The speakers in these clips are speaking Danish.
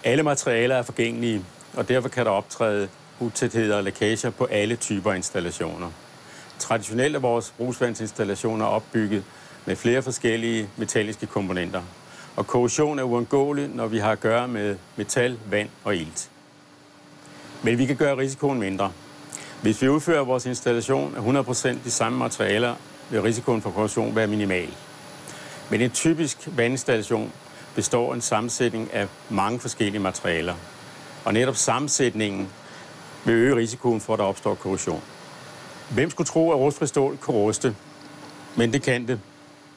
Alle materialer er forgængelige, og derfor kan der optræde utætheder og lækager på alle typer installationer. Traditionelt er vores brugsvandsinstallationer opbygget med flere forskellige metalliske komponenter, og korrosion er uundgåelig, når vi har at gøre med metal, vand og ilt. Men vi kan gøre risikoen mindre. Hvis vi udfører vores installation af 100% de samme materialer, vil risikoen for korrosion være minimal. Men en typisk vandinstallation består af en sammensætning af mange forskellige materialer, og netop sammensætningen vil øge risikoen for, at der opstår korrosion. Hvem skulle tro, at rustfrit stål kan ruste? Men det kan det.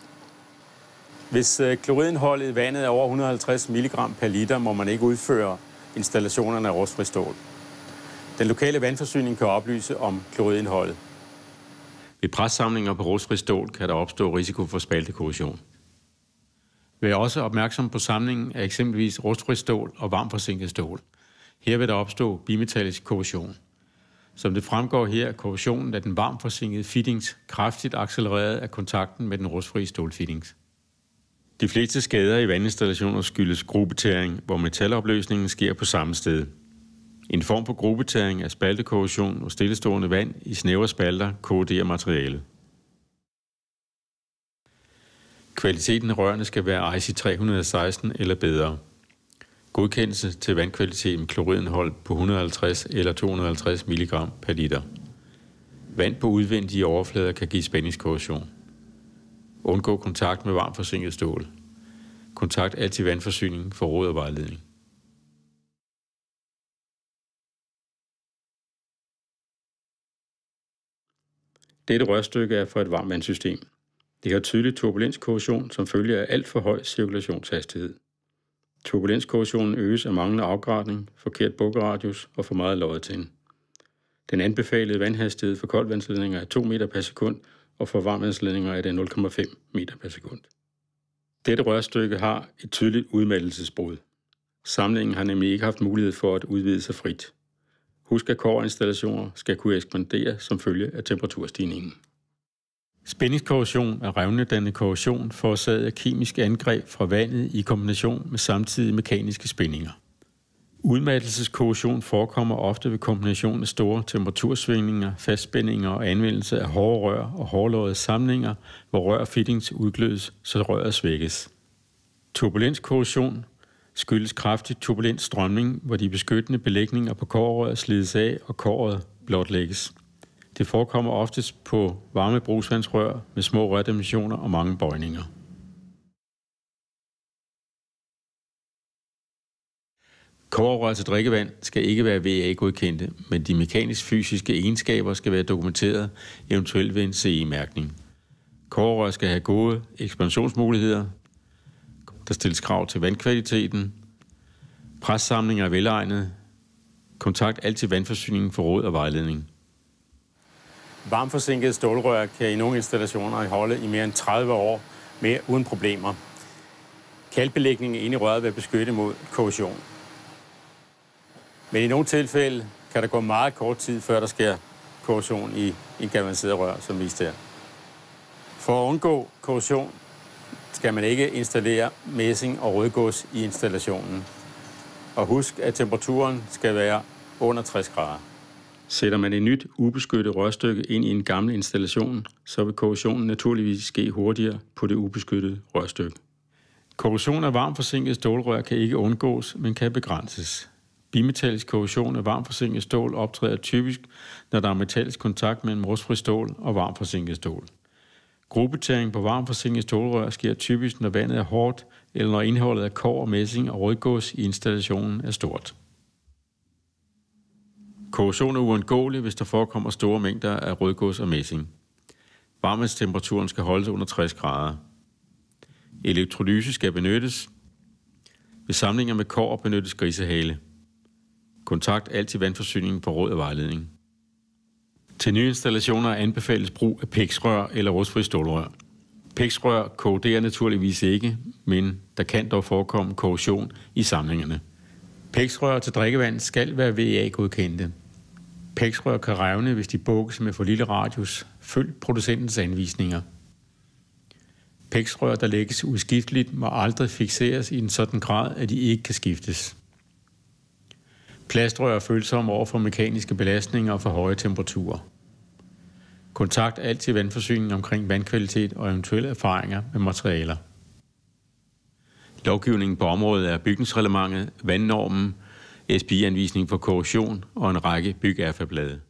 Hvis kloridindholdet i vandet er over 150 mg per liter, må man ikke udføre installationerne af rustfrit stål. Den lokale vandforsyning kan oplyse om kloridindholdet. Ved pressamlinger på rustfrit stål kan der opstå risiko for spaltekorrosion. Vær også opmærksom på samlingen af eksempelvis rustfrit stål og varmforsinket stål. Her vil der opstå bimetallisk korrosion. Som det fremgår her, er korrosionen af den varmforsinkede fittings kraftigt accelereret af kontakten med den rustfrie stålfittings. De fleste skader i vandinstallationer skyldes gruppetæring, hvor metalopløsningen sker på samme sted. En form for gruppetæring er spaltekorrosion, og stillestående vand i snævre spalter korroderer materialet. Kvaliteten af rørene skal være IC 316 eller bedre. Godkendelse til vandkvalitet med kloridindhold på 150 eller 250 mg per liter. Vand på udvendige overflader kan give spændingskorrosion. Undgå kontakt med varmforsinket stål. Kontakt altid vandforsyning for råd og vejledning. Dette rørstykke er for et varmtvandssystem. Det har tydelig turbulenskorrosion som følge af alt for høj cirkulationshastighed. Turbulenskorrosionen øges af manglende afgradning, forkert bukkeradius og for meget lodretænd. Den anbefalede vandhastighed for koldvandsledninger er 2 meter per sekund, og for varmvandsledninger er det 0,5 meter per sekund. Dette rørstykke har et tydeligt udmattelsesbrud. Samlingen har nemlig ikke haft mulighed for at udvide sig frit. Husk, at koberinstallationer skal kunne ekspandere som følge af temperaturstigningen. Spændingskorrosion er revnedannende korrosion forårsaget af kemiske angreb fra vandet i kombination med samtidige mekaniske spændinger. Udmattelseskorrosion forekommer ofte ved kombination af store temperatursvingninger, fastspændinger og anvendelse af hårde rør og hårdlårede samlinger, hvor rør og fittings udglødes, så røret svækkes. Turbulenskorrosion skyldes kraftig turbulent strømning, hvor de beskyttende belægninger på kobberrøret slides af og kobberet blotlægges. Det forekommer oftest på varme brugsvandsrør med små rørdimensioner og mange bøjninger. Kobberrør til drikkevand skal ikke være VA-godkendte, men de mekanisk-fysiske egenskaber skal være dokumenteret, eventuelt ved en CE-mærkning. Kobberrør skal have gode ekspansionsmuligheder. Der stilles krav til vandkvaliteten. Pressamlinger er velegnet. Kontakt altid vandforsyningen for råd og vejledning. Varmforsinket stålrør kan i nogle installationer holde i mere end 30 år uden problemer. Kalkbelægningen inde i røret vil beskytte mod korrosion. Men i nogle tilfælde kan der gå meget kort tid, før der sker korrosion i en galvaniseret rør, som vist her. For at undgå korrosion skal man ikke installere messing og rødgods i installationen. Og husk, at temperaturen skal være under 60 grader. Sætter man et nyt, ubeskyttet rørstykke ind i en gammel installation, så vil korrosionen naturligvis ske hurtigere på det ubeskyttede rørstykke. Korrosion af varmforsinket stålrør kan ikke undgås, men kan begrænses. Bimetallisk korrosion af varmforsinket stål optræder typisk, når der er metallisk kontakt mellem rustfrit stål og varmforsinket stål. Gruppetæring på varmforsinket stålrør sker typisk, når vandet er hårdt, eller når indholdet af kobber, messing og rødgods i installationen er stort. Korrosion er uundgåelig, hvis der forekommer store mængder af rødgods og messing. Varmetemperaturen skal holdes under 60 grader. Elektrolyse skal benyttes. Ved samlinger med kobber benyttes grisehale. Kontakt altid vandforsyningen for råd og vejledning. Til nye installationer anbefales brug af PEX-rør eller rustfrit stålrør. PEX-rør korroderer naturligvis ikke, men der kan dog forekomme korrosion i samlingerne. PEX-rør til drikkevand skal være VA-godkendte. PEX-rør kan revne, hvis de bukkes med for lille radius. Følg producentens anvisninger. PEX-rør, der lægges udskifteligt, må aldrig fikseres i en sådan grad, at de ikke kan skiftes. Plastrør er følsomme over for mekaniske belastninger og for høje temperaturer. Kontakt altid vandforsyningen omkring vandkvalitet og eventuelle erfaringer med materialer. Lovgivningen på området er bygningsreglementet, vandnormen, SBI-anvisning for korrosion og en række byggeerfablade.